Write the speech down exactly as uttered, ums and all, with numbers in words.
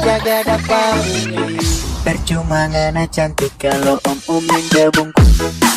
jaga dapat. Percuma ngana cantik kalau om-om yang jabungku.